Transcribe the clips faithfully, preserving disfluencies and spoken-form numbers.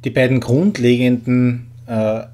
Die beiden grundlegenden äh,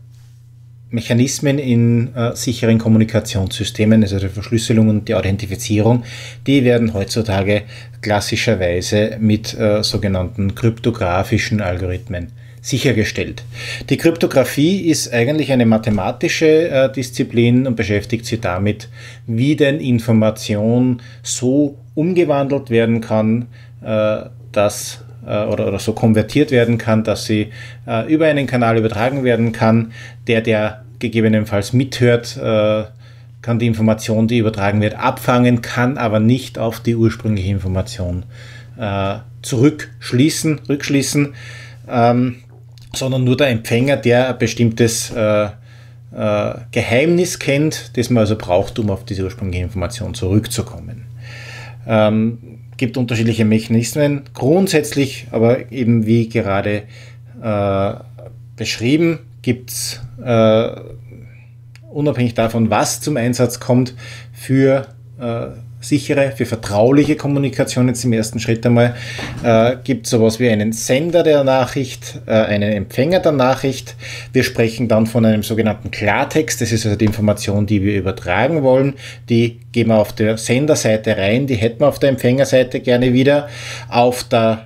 Mechanismen in äh, sicheren Kommunikationssystemen, also die Verschlüsselung und die Authentifizierung, die werden heutzutage klassischerweise mit äh, sogenannten kryptografischen Algorithmen sichergestellt. Die Kryptographie ist eigentlich eine mathematische äh, Disziplin und beschäftigt sich damit, wie denn Information so umgewandelt werden kann, äh, dass Oder, oder so konvertiert werden kann, dass sie äh, über einen Kanal übertragen werden kann. Der, der gegebenenfalls mithört, äh, kann die Information, die übertragen wird, abfangen, kann aber nicht auf die ursprüngliche Information äh, zurückschließen, rückschließen, ähm, sondern nur der Empfänger, der ein bestimmtes äh, äh, Geheimnis kennt, das man also braucht, um auf diese ursprüngliche Information zurückzukommen. Ähm, gibt unterschiedliche Mechanismen, grundsätzlich aber eben wie gerade äh, beschrieben, gibt es äh, unabhängig davon, was zum Einsatz kommt, für äh, sichere, für vertrauliche Kommunikation jetzt im ersten Schritt einmal, äh, gibt es sowas wie einen Sender der Nachricht, äh, einen Empfänger der Nachricht. Wir sprechen dann von einem sogenannten Klartext, das ist also die Information, die wir übertragen wollen. Die geben wir auf der Senderseite rein, die hätten wir auf der Empfängerseite gerne wieder. Auf der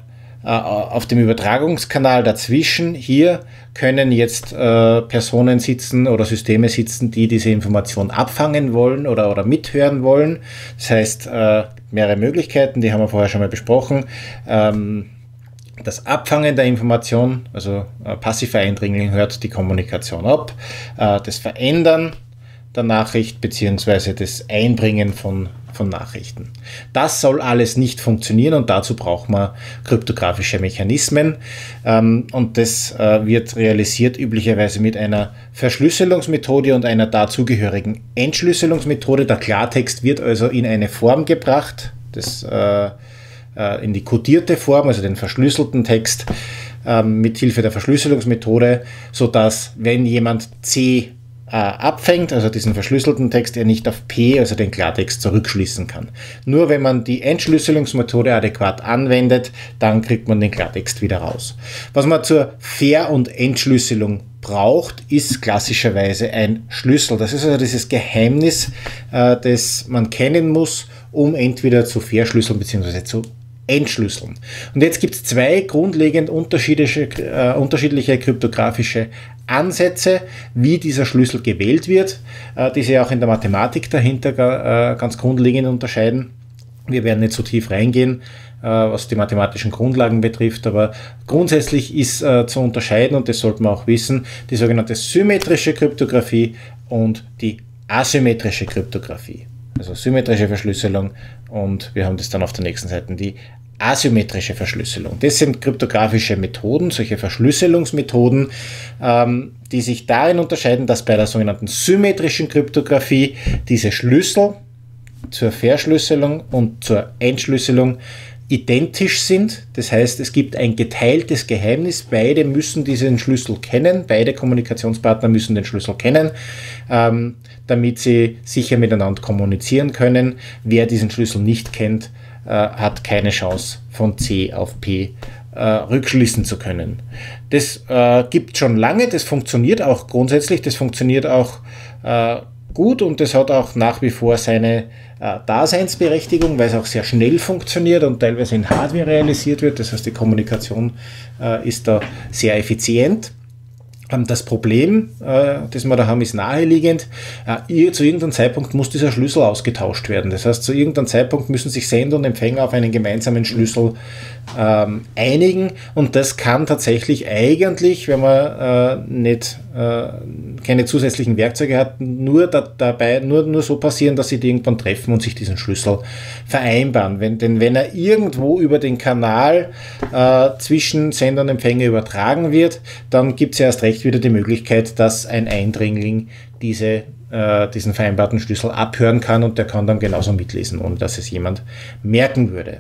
auf dem Übertragungskanal dazwischen, hier können jetzt äh, Personen sitzen oder Systeme sitzen, die diese Information abfangen wollen oder, oder mithören wollen. Das heißt, äh, mehrere Möglichkeiten, die haben wir vorher schon mal besprochen. Ähm, das Abfangen der Information, also äh, passiver Eindringling hört die Kommunikation ab. Äh, das Verändern der Nachricht bzw. das Einbringen von von Nachrichten. Das soll alles nicht funktionieren und dazu braucht man kryptografische Mechanismen ähm, und das äh, wird realisiert üblicherweise mit einer Verschlüsselungsmethode und einer dazugehörigen Entschlüsselungsmethode. Der Klartext wird also in eine Form gebracht, das, äh, äh, in die kodierte Form, also den verschlüsselten Text äh, mit Hilfe der Verschlüsselungsmethode, sodass wenn jemand C abfängt, also diesen verschlüsselten Text, er nicht auf P, also den Klartext, zurückschließen kann. Nur wenn man die Entschlüsselungsmethode adäquat anwendet, dann kriegt man den Klartext wieder raus. Was man zur Ver- und Entschlüsselung braucht, ist klassischerweise ein Schlüssel. Das ist also dieses Geheimnis, äh, das man kennen muss, um entweder zu verschlüsseln bzw. zu entschlüsseln. Und jetzt gibt es zwei grundlegend unterschiedliche, äh, unterschiedliche kryptografische Ansätze, wie dieser Schlüssel gewählt wird, äh, die sich auch in der Mathematik dahinter äh, ganz grundlegend unterscheiden. Wir werden nicht so tief reingehen, äh, was die mathematischen Grundlagen betrifft, aber grundsätzlich ist äh, zu unterscheiden, und das sollte man auch wissen, die sogenannte symmetrische Kryptographie und die asymmetrische Kryptographie. Also symmetrische Verschlüsselung und wir haben das dann auf der nächsten Seite, die asymmetrische Verschlüsselung. Das sind kryptografische Methoden, solche Verschlüsselungsmethoden, ähm, die sich darin unterscheiden, dass bei der sogenannten symmetrischen Kryptographie diese Schlüssel zur Verschlüsselung und zur Entschlüsselung identisch sind. Das heißt, es gibt ein geteiltes Geheimnis. Beide müssen diesen Schlüssel kennen. Beide Kommunikationspartner müssen den Schlüssel kennen, ähm, damit sie sicher miteinander kommunizieren können. Wer diesen Schlüssel nicht kennt, äh, hat keine Chance, von C auf P äh, rückschließen zu können. Das äh, gibt schon lange. Das funktioniert auch grundsätzlich. Das funktioniert auch äh, gut und das hat auch nach wie vor seine äh, Daseinsberechtigung, weil es auch sehr schnell funktioniert und teilweise in Hardware realisiert wird. Das heißt, die Kommunikation äh, ist da sehr effizient. Ähm, das Problem, äh, das wir da haben, ist naheliegend. Äh, zu irgendeinem Zeitpunkt muss dieser Schlüssel ausgetauscht werden. Das heißt, zu irgendeinem Zeitpunkt müssen sich Sender und Empfänger auf einen gemeinsamen Schlüssel ähm, einigen und das kann tatsächlich eigentlich, wenn man äh, nicht äh, keine zusätzlichen Werkzeuge hat, nur da, dabei nur, nur so passieren, dass sie die irgendwann treffen und sich diesen Schlüssel vereinbaren. Wenn, denn wenn er irgendwo über den Kanal äh, zwischen Sender und Empfänger übertragen wird, dann gibt es ja erst recht wieder die Möglichkeit, dass ein Eindringling diese, äh, diesen vereinbarten Schlüssel abhören kann und der kann dann genauso mitlesen, ohne dass es jemand merken würde.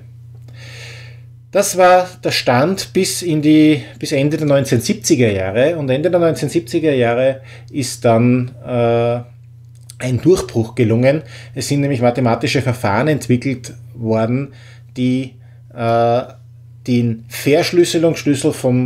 Das war der Stand bis, in die, bis Ende der neunzehnhundertsiebziger Jahre und Ende der neunzehnhundertsiebziger Jahre ist dann äh, ein Durchbruch gelungen. Es sind nämlich mathematische Verfahren entwickelt worden, die äh, den Verschlüsselungsschlüssel vom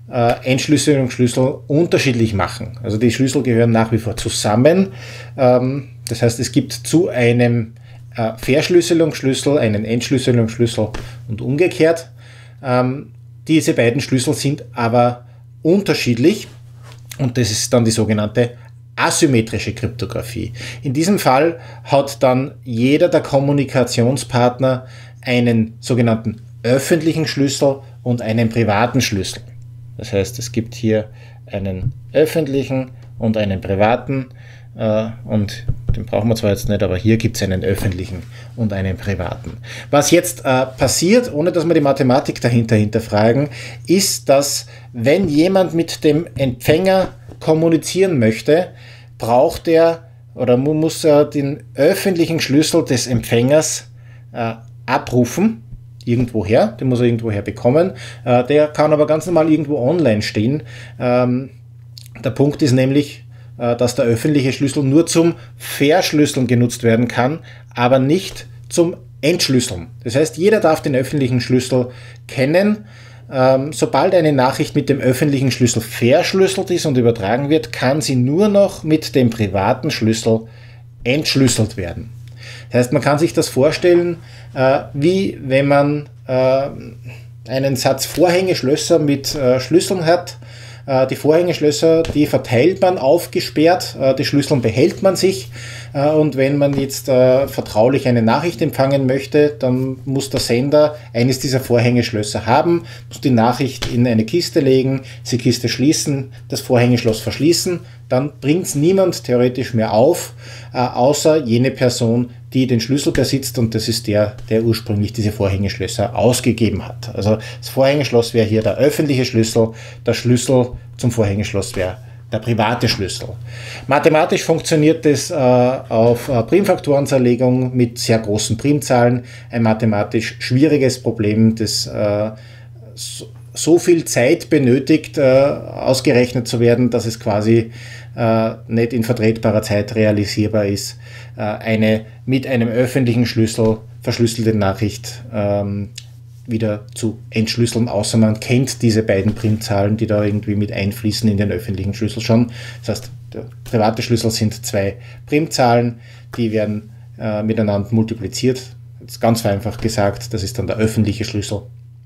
äh, Entschlüsselungsschlüssel unterschiedlich machen. Also die Schlüssel gehören nach wie vor zusammen. Ähm, das heißt, es gibt zu einem äh, Verschlüsselungsschlüssel einen Entschlüsselungsschlüssel und umgekehrt. Ähm, diese beiden Schlüssel sind aber unterschiedlich und das ist dann die sogenannte asymmetrische Kryptographie. In diesem Fall hat dann jeder der Kommunikationspartner einen sogenannten öffentlichen Schlüssel und einen privaten Schlüssel. Das heißt, es gibt hier einen öffentlichen und einen privaten äh, und den brauchen wir zwar jetzt nicht, aber hier gibt es einen öffentlichen und einen privaten. Was jetzt äh, passiert, ohne dass wir die Mathematik dahinter hinterfragen, ist, dass wenn jemand mit dem Empfänger kommunizieren möchte, braucht er oder muss er den öffentlichen Schlüssel des Empfängers äh, abrufen, irgendwoher, den muss er irgendwoher bekommen. Äh, der kann aber ganz normal irgendwo online stehen. Ähm, der Punkt ist nämlich, äh, dass der öffentliche Schlüssel nur zum Verschlüsseln genutzt werden kann, aber nicht zum Entschlüsseln. Das heißt, jeder darf den öffentlichen Schlüssel kennen. Ähm, sobald eine Nachricht mit dem öffentlichen Schlüssel verschlüsselt ist und übertragen wird, kann sie nur noch mit dem privaten Schlüssel entschlüsselt werden. Das heißt, man kann sich das vorstellen, äh, wie wenn man äh, einen Satz Vorhängeschlösser mit äh, Schlüsseln hat. Äh, die Vorhängeschlösser, die verteilt man aufgesperrt, äh, die Schlüssel behält man sich. Äh, und wenn man jetzt äh, vertraulich eine Nachricht empfangen möchte, dann muss der Sender eines dieser Vorhängeschlösser haben, muss die Nachricht in eine Kiste legen, die Kiste schließen, das Vorhängeschloss verschließen. Dann bringt es niemand theoretisch mehr auf, äh, außer jene Person, die den Schlüssel besitzt, und das ist der, der ursprünglich diese Vorhängeschlösser ausgegeben hat. Also das Vorhängeschloss wäre hier der öffentliche Schlüssel, der Schlüssel zum Vorhängeschloss wäre der private Schlüssel. Mathematisch funktioniert das äh, auf äh, Primfaktorenzerlegung mit sehr großen Primzahlen, ein mathematisch schwieriges Problem, das äh, so, so viel Zeit benötigt, äh, ausgerechnet zu werden, dass es quasi äh, nicht in vertretbarer Zeit realisierbar ist, äh, eine mit einem öffentlichen Schlüssel verschlüsselte Nachricht ähm, wieder zu entschlüsseln, außer man kennt diese beiden Primzahlen, die da irgendwie mit einfließen in den öffentlichen Schlüssel schon. Das heißt, der private Schlüssel sind zwei Primzahlen, die werden äh, miteinander multipliziert. Das ist ganz vereinfacht gesagt, das ist dann der öffentliche Schlüssel.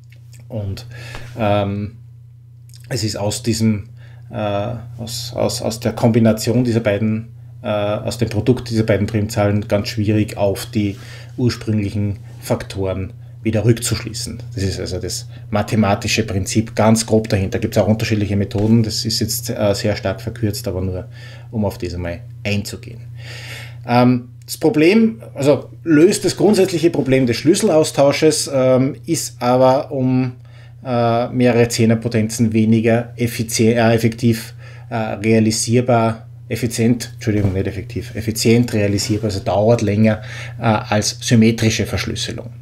Und ähm, es ist aus diesem, äh, aus, aus, aus der Kombination dieser beiden, äh, aus dem Produkt dieser beiden Primzahlen ganz schwierig auf die ursprünglichen Faktoren wieder rückzuschließen. Das ist also das mathematische Prinzip ganz grob dahinter. Gibt es auch unterschiedliche Methoden, das ist jetzt äh, sehr stark verkürzt, aber nur um auf das einmal einzugehen. Ähm, das Problem, also löst das grundsätzliche Problem des Schlüsselaustausches, ähm, ist aber um äh, mehrere Zehnerpotenzen weniger effizient, äh, effektiv äh, realisierbar, effizient, Entschuldigung, nicht effektiv, effizient realisierbar, also dauert länger äh, als symmetrische Verschlüsselung.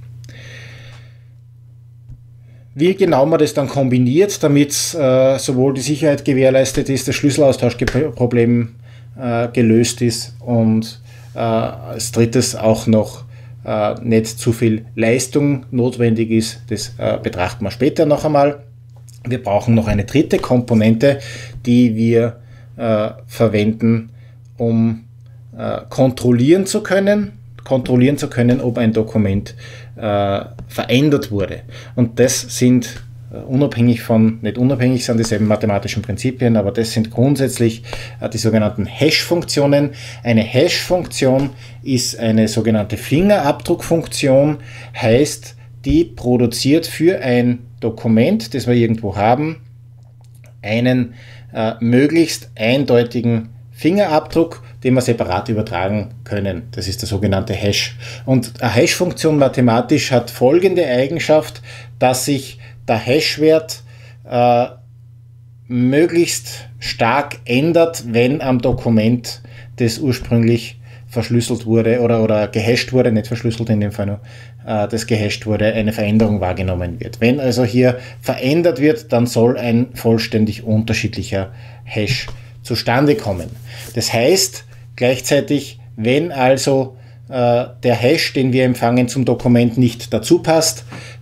Wie genau man das dann kombiniert, damit äh, sowohl die Sicherheit gewährleistet ist, das Schlüsselaustauschproblem äh, gelöst ist und äh, als drittes auch noch äh, nicht zu viel Leistung notwendig ist, das äh, betrachten wir später noch einmal. Wir brauchen noch eine dritte Komponente, die wir äh, verwenden, um äh, kontrollieren zu können, kontrollieren zu können, ob ein Dokument äh, verändert wurde. Und das sind äh, unabhängig von, nicht unabhängig sind dieselben mathematischen Prinzipien, aber das sind grundsätzlich äh, die sogenannten Hash-Funktionen. Eine Hash-Funktion ist eine sogenannte Fingerabdruckfunktion, heißt, die produziert für ein Dokument, das wir irgendwo haben, einen äh, möglichst eindeutigen Fingerabdruck, den wir separat übertragen können. Das ist der sogenannte Hash. Und eine Hash-Funktion mathematisch hat folgende Eigenschaft, dass sich der Hash-Wert äh, möglichst stark ändert, wenn am Dokument, das ursprünglich verschlüsselt wurde oder, oder gehasht wurde, nicht verschlüsselt in dem Fall nur, äh, das gehasht wurde, eine Veränderung wahrgenommen wird. Wenn also hier verändert wird, dann soll ein vollständig unterschiedlicher Hash zustande kommen. Das heißt gleichzeitig, wenn also äh, der Hash, den wir empfangen, zum Dokument nicht dazu passt,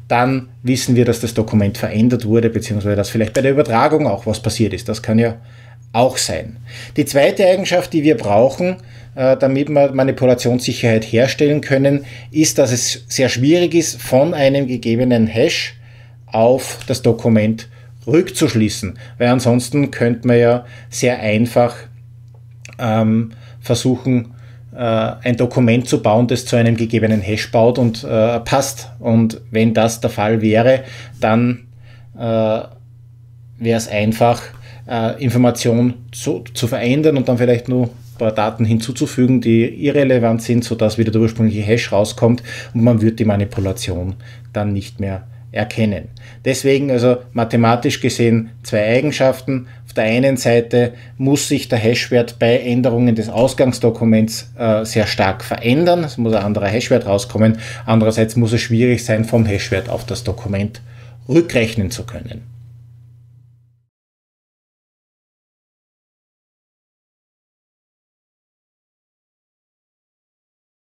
dann wissen wir, dass das Dokument verändert wurde, beziehungsweise dass vielleicht bei der Übertragung auch was passiert ist. Das kann ja auch sein. Die zweite Eigenschaft, die wir brauchen, damit wir Manipulationssicherheit herstellen können, ist, dass es sehr schwierig ist, von einem gegebenen Hash auf das Dokument rückzuschließen, weil ansonsten könnte man ja sehr einfach ähm, versuchen, äh, ein Dokument zu bauen, das zu einem gegebenen Hash baut und äh, passt. Und wenn das der Fall wäre, dann äh, wäre es einfach, äh, Informationen zu, zu verändern und dann vielleicht nur ein paar Daten hinzuzufügen, die irrelevant sind, sodass wieder der ursprüngliche Hash rauskommt und man wird die Manipulation dann nicht mehr erkennen. Deswegen also mathematisch gesehen zwei Eigenschaften. Auf der einen Seite muss sich der Hashwert bei Änderungen des Ausgangsdokuments äh, sehr stark verändern. Es muss ein anderer Hashwert rauskommen. Andererseits muss es schwierig sein, vom Hashwert auf das Dokument rückrechnen zu können.